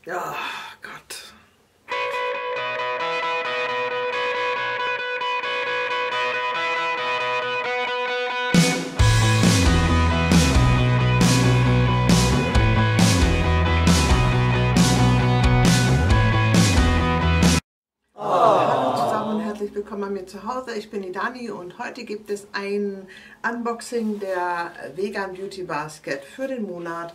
Ja, Gott. Hallo zusammen und herzlich willkommen bei mir zu Hause. Ich bin die Dani und heute gibt es ein Unboxing der Vegan Beauty Basket für den Monat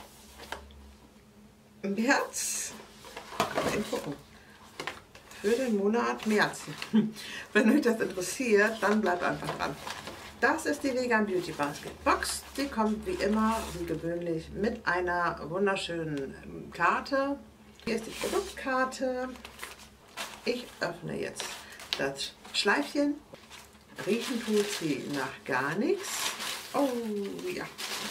März. Mal eben gucken. Für den Monat März. Wenn euch das interessiert, dann bleibt einfach dran. Das ist die Vegan Beauty Basket Box. Die kommt wie immer, wie gewöhnlich, mit einer wunderschönen Karte. Hier ist die Produktkarte. Ich öffne jetzt das Schleifchen. Riechen tut sie nach gar nichts. Oh ja.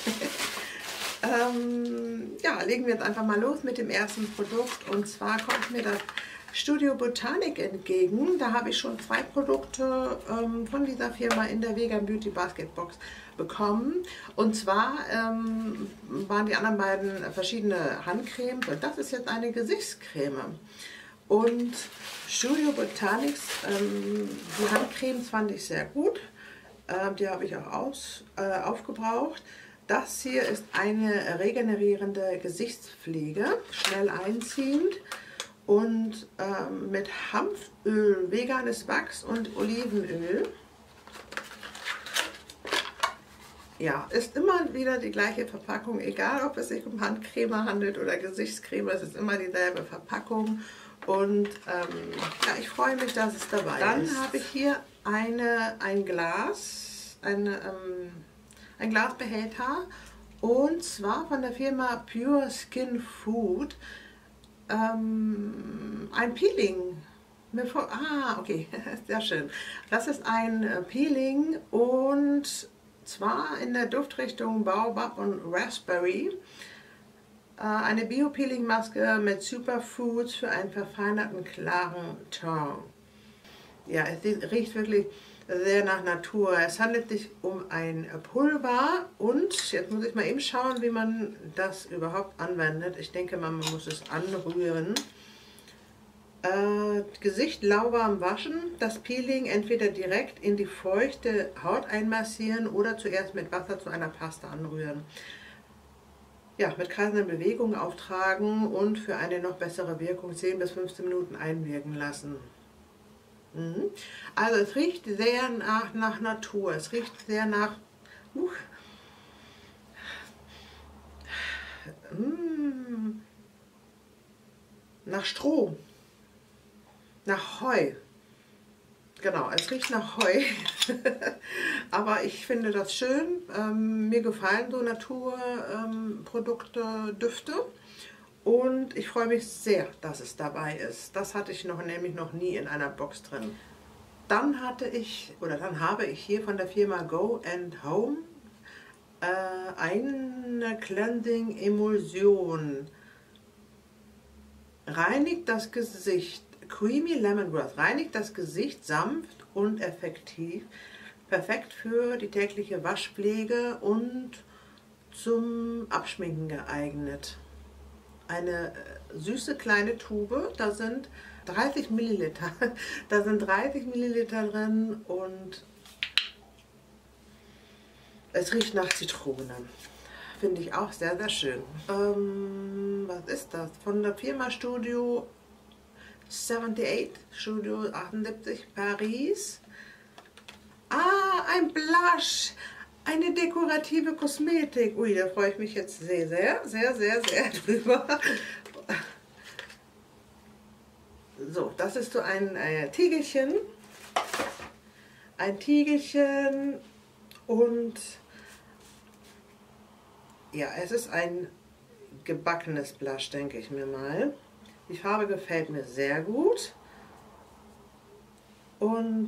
Ja, legen wir jetzt einfach mal los mit dem ersten Produkt. Und zwar kommt mir das Studio Botanic entgegen. Da habe ich schon 2 Produkte von dieser Firma in der Vegan Beauty Basket Box bekommen. Und zwar waren die anderen beiden verschiedene Handcremes und das ist jetzt eine Gesichtscreme. Und Studio Botanics, die Handcremes fand ich sehr gut. Die habe ich auch aufgebraucht. Das hier ist eine regenerierende Gesichtspflege, schnell einziehend und mit Hanföl, veganes Wachs und Olivenöl. Ja, ist immer wieder die gleiche Verpackung, egal ob es sich um Handcreme handelt oder Gesichtscreme, es ist immer dieselbe Verpackung. Und ja, ich freue mich, dass es dabei ist. Dann habe ich hier ein Glasbehälter und zwar von der Firma Pure Skin Food. Ein Peeling. Okay, sehr schön. Das ist ein Peeling und zwar in der Duftrichtung Baobab und Raspberry. Eine Bio-Peeling-Maske mit Superfoods für einen verfeinerten, klaren Ton. Ja, es riecht wirklich sehr nach Natur. Es handelt sich um ein Pulver und jetzt muss ich mal eben schauen, wie man das überhaupt anwendet. Ich denke mal, man muss es anrühren. Gesicht lauwarm waschen, das Peeling entweder direkt in die feuchte Haut einmassieren oder zuerst mit Wasser zu einer Paste anrühren. Ja, mit kreisenden Bewegungen auftragen und für eine noch bessere Wirkung 10 bis 15 Minuten einwirken lassen. Also es riecht sehr nach Natur, es riecht sehr nach nach Stroh, nach Heu. Genau, es riecht nach Heu, aber ich finde das schön. Mir gefallen so Naturprodukte, Düfte und ich freue mich sehr, dass es dabei ist. Das hatte ich nämlich noch nie in einer Box drin. Dann habe ich hier von der Firma Go & Home eine Cleansing Emulsion. Reinigt das Gesicht. Creamy Lemongrass reinigt das Gesicht sanft und effektiv, perfekt für die tägliche Waschpflege und zum Abschminken geeignet. Eine süße kleine Tube, da sind 30 Milliliter, drin und es riecht nach Zitrone. Finde ich auch sehr, sehr schön. Was ist das? Von der Firma Studio 78 Paris. Ein Blush, eine dekorative Kosmetik. Ui, da freue ich mich jetzt sehr drüber. So, das ist so ein Tiegelchen. Ein Tiegelchen und ja, es ist ein gebackenes Blush, denke ich mir mal. Die Farbe gefällt mir sehr gut und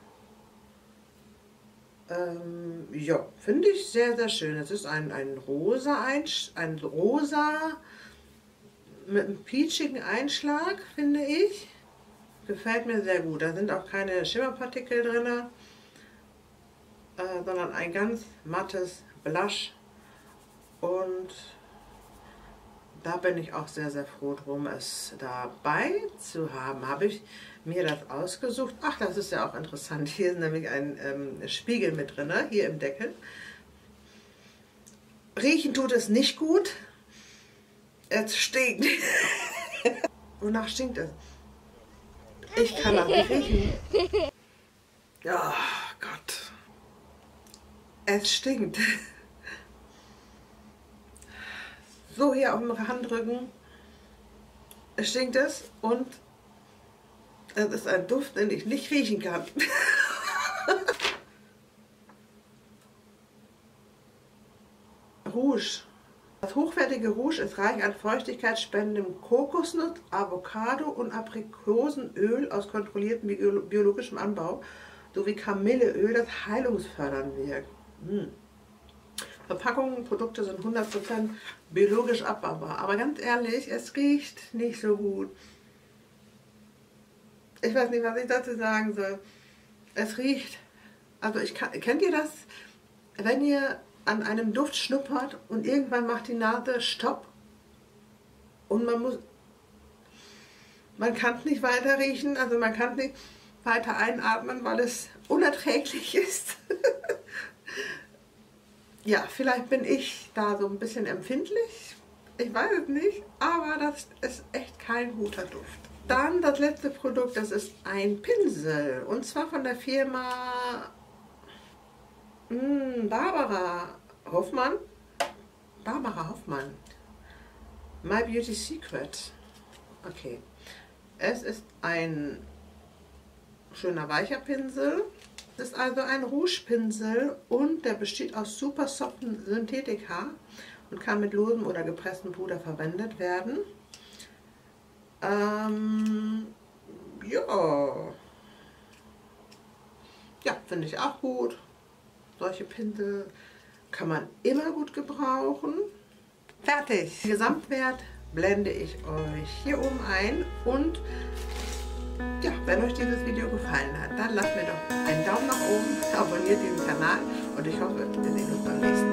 ja, finde ich sehr, sehr schön. Es ist ein rosa mit einem peachigen Einschlag, finde ich. Gefällt mir sehr gut. Da sind auch keine Schimmerpartikel drin, sondern ein ganz mattes Blush und Da bin ich auch sehr, sehr froh drum, es dabei zu haben. Habe ich mir das ausgesucht. Ach, das ist ja auch interessant. Hier ist nämlich ein Spiegel mit drin, hier im Deckel. Riechen tut es nicht gut. Es stinkt. Wonach stinkt es? Ich kann das nicht riechen. Ja, Gott. Es stinkt. So, hier auf dem Handrücken stinkt es und es ist ein Duft, den ich nicht riechen kann. Rouge. Das hochwertige Rouge ist reich an feuchtigkeitsspendendem Kokosnuss, Avocado und Aprikosenöl aus kontrolliertem biologischem Anbau sowie Kamilleöl, das heilungsfördernd wirkt. Verpackungen und Produkte sind 100% biologisch abbaubar. Aber ganz ehrlich, es riecht nicht so gut. Ich weiß nicht, was ich dazu sagen soll. Es riecht, also kennt ihr das, wenn ihr an einem Duft schnuppert und irgendwann macht die Nase Stopp und man kann es nicht weiter riechen, also man kann nicht weiter einatmen, weil es unerträglich ist. Ja, vielleicht bin ich da so ein bisschen empfindlich, ich weiß es nicht, aber das ist echt kein guter Duft. Dann das letzte Produkt, das ist ein Pinsel und zwar von der Firma Barbara Hoffmann. My Beauty Secret. Okay. Es ist ein schöner weicher Pinsel. Es ist also ein Rouge-Pinsel und der besteht aus super soften Synthetika und kann mit losem oder gepresstem Puder verwendet werden. Ja, finde ich auch gut. Solche Pinsel kann man immer gut gebrauchen. Fertig! Den Gesamtwert blende ich euch hier oben ein und ja, wenn euch dieses Video gefallen hat, dann lasst mir doch einen Daumen nach oben, abonniert diesen Kanal und ich hoffe, wir sehen uns beim nächsten Mal.